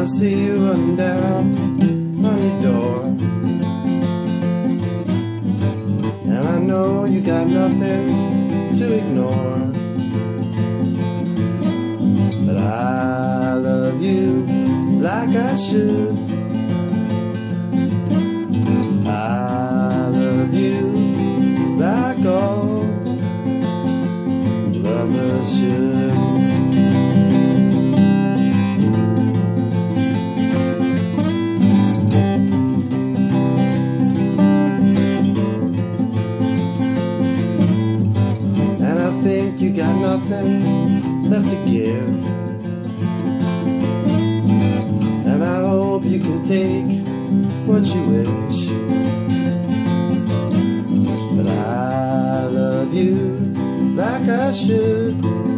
I see you running down on your door, and I know you got nothing to ignore. But I love you like I should. I love you like all lovers should. And I think you got nothing left to give, and I hope you can take what you wish. But I love you like I should.